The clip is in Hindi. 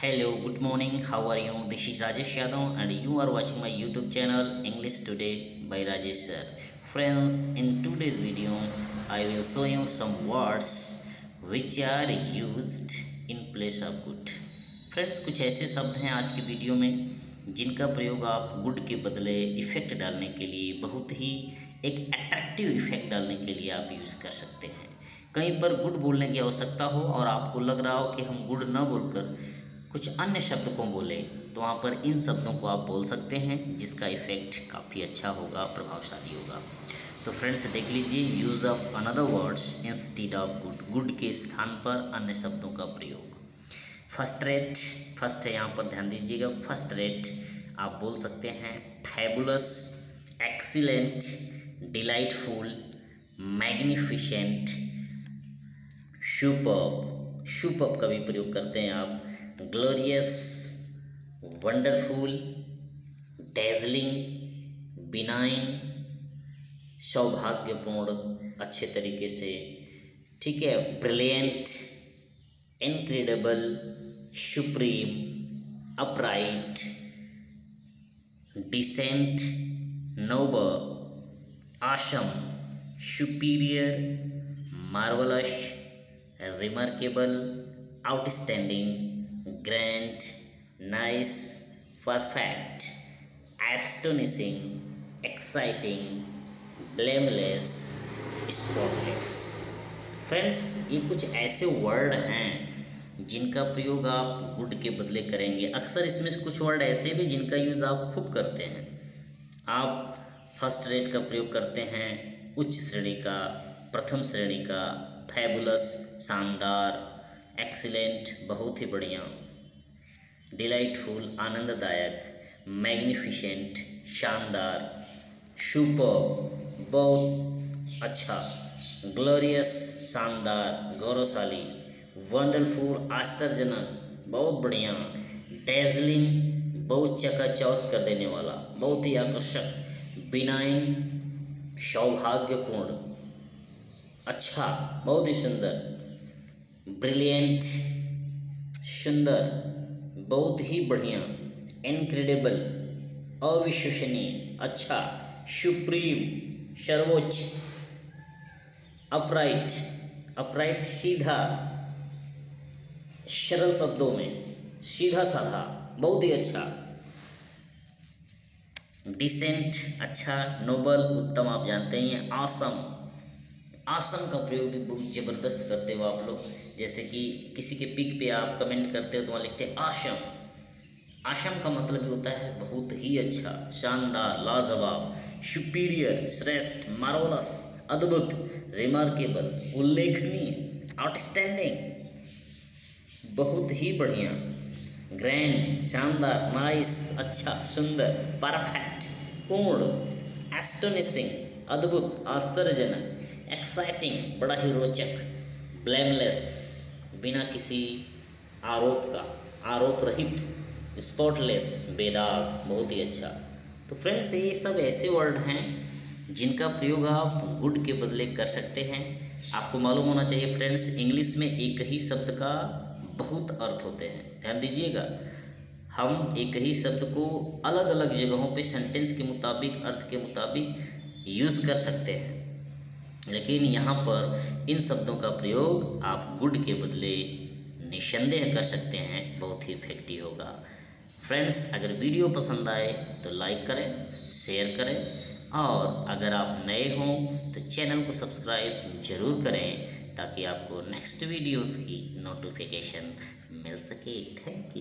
Hello, good morning. How are you? This is Rajesh Yadav and you are watching my YouTube channel English Today by Rajesh sir. Friends, in today's video, I will show you some words which are used in place of good. Friends, कुछ ऐसे शब्द हैं आज की वीडियो में जिनका प्रयोग आप गुड के बदले इफ़ेक्ट डालने के लिए, बहुत ही एक अट्रैक्टिव इफ़ेक्ट डालने के लिए आप यूज़ कर सकते हैं। कहीं पर गुड बोलने की आवश्यकता हो और आपको लग रहा हो कि हम गुड ना बोलकर कुछ अन्य शब्द को बोले, तो वहाँ पर इन शब्दों को आप बोल सकते हैं जिसका इफ़ेक्ट काफ़ी अच्छा होगा, प्रभावशाली होगा। तो फ्रेंड्स देख लीजिए, use of another words instead of good, good के स्थान पर अन्य शब्दों का प्रयोग। फर्स्ट रेट, फर्स्ट है यहाँ पर ध्यान दीजिएगा, फर्स्ट रेट आप बोल सकते हैं fabulous, excellent, delightful, magnificent, superb, superb का भी प्रयोग करते हैं आप, ग्लोरियस, वंडरफुल, डेजलिंग, बिनाइन, सौभाग्यपूर्ण, अच्छे तरीके से, ठीक है, brilliant, incredible, supreme, upright, decent, noble, awesome, superior, marvellous, remarkable, outstanding, grand, nice, perfect, astonishing, exciting, blameless, spotless. Friends, ये कुछ ऐसे वर्ड हैं जिनका प्रयोग आप गुड के बदले करेंगे। अक्सर इसमें से कुछ वर्ड ऐसे भी जिनका यूज़ आप खूब करते हैं। आप फर्स्ट रेट का प्रयोग करते हैं, उच्च श्रेणी का, प्रथम श्रेणी का, फैबुलस, शानदार, एक्सीलेंट, बहुत ही बढ़िया, डिलाइटफुल, आनंददायक, मैग्निफिसेंट, शानदार, सुपर्ब, बहुत अच्छा, ग्लोरियस, शानदार, गौरवशाली, वंडरफुल, आश्चर्यजनक, बहुत बढ़िया, डेजलिंग, बहुत चकाचौंध कर देने वाला, बहुत ही आकर्षक, बिनाइन, सौभाग्यपूर्ण, अच्छा, बहुत ही सुंदर, ब्रिलियंट, सुंदर, बहुत ही बढ़िया, इनक्रेडिबल, अविश्वसनीय, अच्छा, सुप्रीम, सर्वोच्च, अपराइट, अपराइट, सीधा, सरल शब्दों में सीधा साधा, बहुत ही अच्छा, डिसेंट, अच्छा, नोबल, उत्तम, आप जानते हैं, आसम, आसम का प्रयोग भी बहुत ज़बरदस्त करते हो आप लोग। जैसे कि किसी के पिक पे आप कमेंट करते हो तो वहाँ लिखते हैं आशम। आशम का मतलब ये होता है बहुत ही अच्छा, शानदार, लाजवाब, सुपीरियर, श्रेष्ठ, मार्वलस, अद्भुत, रिमार्केबल, उल्लेखनीय, आउटस्टैंडिंग, बहुत ही बढ़िया, ग्रैंड, शानदार, नाइस, अच्छा, सुंदर, परफेक्ट, पूर्ण, एस्टोनिशिंग, अद्भुत, आश्चर्यजनक, एक्साइटिंग, बड़ा ही रोचक, ब्लेमलेस, बिना किसी आरोप का, आरोप रहित, स्पॉटलेस, बेदाग, बहुत ही अच्छा। तो फ्रेंड्स, ये सब ऐसे वर्ड हैं जिनका प्रयोग आप गुड के बदले कर सकते हैं। आपको मालूम होना चाहिए फ्रेंड्स, इंग्लिश में एक ही शब्द का बहुत अर्थ होते हैं, ध्यान दीजिएगा। हम एक ही शब्द को अलग अलग जगहों पे सेंटेंस के मुताबिक, अर्थ के मुताबिक यूज़ कर सकते हैं, लेकिन यहाँ पर इन शब्दों का प्रयोग आप गुड के बदले निसंदेह कर सकते हैं, बहुत ही इफेक्टिव होगा। फ्रेंड्स, अगर वीडियो पसंद आए तो लाइक करें, शेयर करें और अगर आप नए हों तो चैनल को सब्सक्राइब जरूर करें ताकि आपको नेक्स्ट वीडियोस की नोटिफिकेशन मिल सके। Thank you.